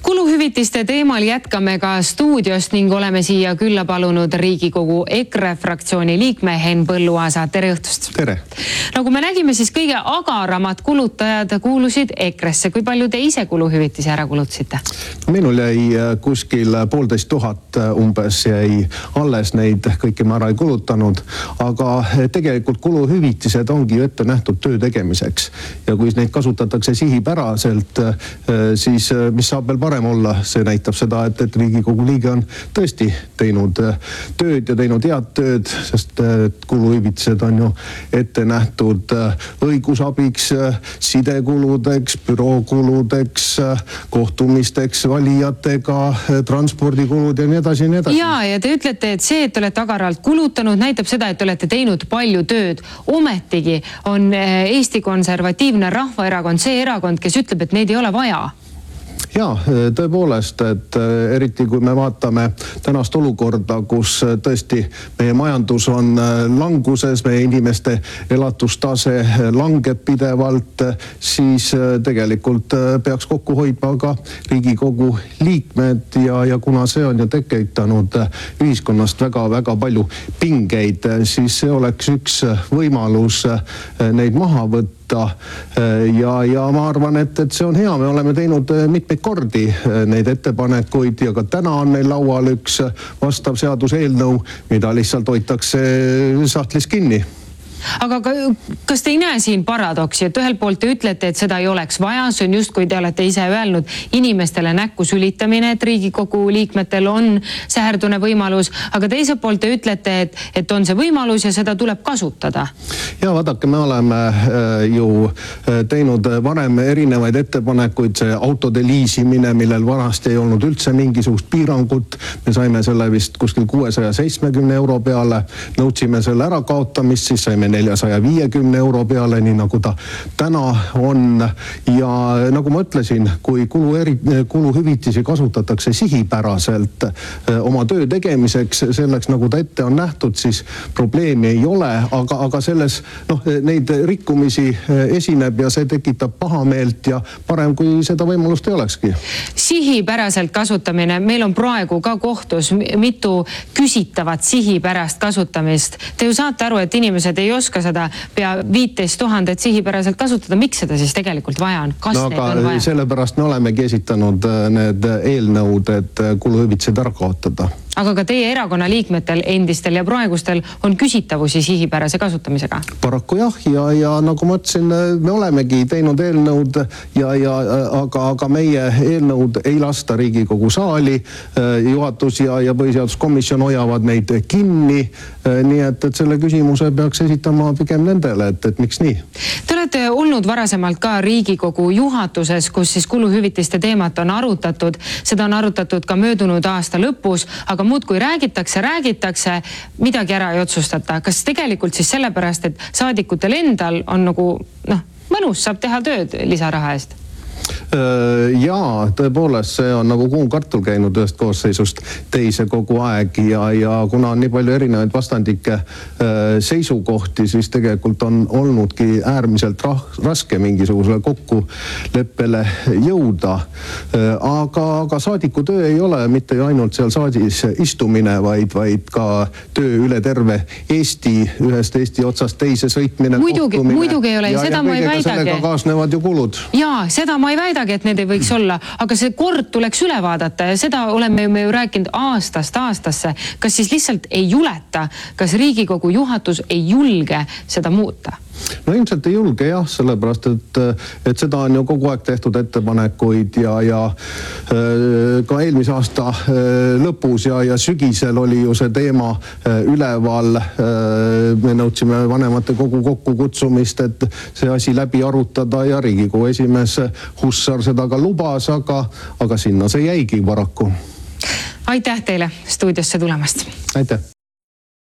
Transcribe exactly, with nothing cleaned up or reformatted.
Kuluhüvitiste teemal jätkame ka stuudiost ning oleme siia külla palunud Riigikogu EKRE fraktsiooni liikme Henn Põlluaasa. Tere õhtust! Tere! Nagu me nägime, siis kõige agaramad kulutajad kuulusid EKResse. Kui palju te ise kuluhüvitisi ära kulutasite? Minul jäi kuskil poolteist tuhat umbes jäi alles, neid kõiki ma ära ei kulutanud, aga tegelikult kuluhüvitised ongi ette nähtud töö tegemiseks. Ja kui neid kasutatakse sihipäraselt, siis mis saab veel parem olla, see näitab seda, et, et Riigikogu liige on tõesti teinud tööd ja teinud head tööd, sest kuluhüvitised on ju ette nähtud õigusabiks, sidekuludeks, bürookuludeks, kohtumisteks valijatega, transpordikulud ja nii edasi ja nii edasi. Ja, ja te ütlete, et see, et te olete agaralt kulutanud, näitab seda, et te olete teinud palju tööd. Ometigi on Eesti Konservatiivne Rahvaerakond see erakond, kes ütleb, et neid ei ole vaja. Ja, tõepoolest, et eriti kui me vaatame tänast olukorda, kus tõesti meie majandus on languses, meie inimeste elatustase langeb pidevalt, siis tegelikult peaks kokku hoidma ka Riigikogu liikmed ja, ja kuna see on ju tekitanud ühiskonnast väga-väga palju pingeid, siis see oleks üks võimalus neid maha võtta. Ja, ja ma arvan, et, et see on hea. Me oleme teinud mitmeid kordi neid ettepanekuid ja ka täna on meil laual üks vastav seaduseelnõu, mida lihtsalt hoitakse sahtlis kinni. Aga kas te ei näe siin paradoksi, et ühel poolt te ütlete, et seda ei oleks vaja, see on just kui te olete ise öelnud inimestele näkku sülitamine, et Riigikogu liikmetel on säherdune võimalus, aga teiselt poolt te ütlete, et, et on see võimalus ja seda tuleb kasutada? Ja vaadake, me oleme ju teinud varem erinevaid ettepanekuid, see autode liisimine, millel vanasti ei olnud üldse mingisugust piirangut, me saime selle vist kuskil kuuesaja seitsmekümne euro peale, nõudsime selle ära kaotamist, siis saime neljasaja viiekümne euro peale, nii nagu ta täna on. Ja nagu ma ütlesin, kui kulu eri, kuluhüvitisi kasutatakse sihipäraselt oma töö tegemiseks, selleks nagu ta ette on nähtud, siis probleemi ei ole, aga, aga selles noh, neid rikkumisi esineb ja see tekitab pahameelt ja parem, kui seda võimalust ei olekski. Sihipäraselt kasutamine, meil on praegu ka kohtus mitu küsitavat sihipärast kasutamist. Te ju saate aru, et inimesed ei oska seda pea viiteist tuhandet sihipäraselt kasutada. Miks seda siis tegelikult vaja on? Kas no, need on vaja? Sellepärast me olemegi esitanud need eelnõud, et kuluhüvitised ära kaotada. Aga ka teie erakonna liikmetel, endistel ja praegustel on küsitavusi sihipärase kasutamisega? Paraku jah, ja, ja nagu ma ütlesin, me olemegi teinud eelnõud, ja, ja, aga, aga meie eelnõud ei lasta Riigikogu saali, juhatus ja, ja põhiseaduskomisjon hoiavad neid kinni, nii et, et selle küsimuse peaks esitama pigem nendele, et, et miks nii? Te olete olnud varasemalt ka Riigikogu juhatuses, kus siis kuluhüvitiste teemat on arutatud, seda on arutatud ka möödunud aasta lõpus, aga muud kui räägitakse, räägitakse, midagi ära ei otsustata. Kas tegelikult siis sellepärast, et saadikutel endal on nagu, noh, mõnus, saab teha tööd lisaraha eest? Jaa, tõepoolest, see on nagu kuum kartul käinud ühest koosseisust teise kogu aeg ja, ja kuna on nii palju erinevaid vastandike seisukohti, siis tegelikult on olnudki äärmiselt raske mingisugusele kokkuleppele jõuda. Aga, aga saadiku töö ei ole mitte ju ainult seal saadis istumine, vaid, vaid ka töö üle terve Eesti, ühest Eesti otsast teise sõitmine, muidugi, kohtumine. Muidugi ei ole, ja, seda ja ma ei väidagi. Sellega kaasnevad ju kulud. Jaa, seda ma ei väidagi, et need ei võiks olla, aga see kord tuleks üle vaadata ja seda oleme me ju rääkinud aastast aastasse. Kas siis lihtsalt ei juleta, kas Riigikogu juhatus ei julge seda muuta? No ilmselt ei julge jah, sellepärast, et, et seda on ju kogu aeg tehtud ettepanekuid ja, ja ka eelmise aasta lõpus ja, ja sügisel oli ju see teema üleval. Me nõudsime vanemate kogu kokku kutsumist, et see asi läbi arutada ja Riigikogu esimees Hussar seda ka lubas, aga, aga sinna see jäigi paraku. Aitäh teile stuudiosse tulemast. Aitäh.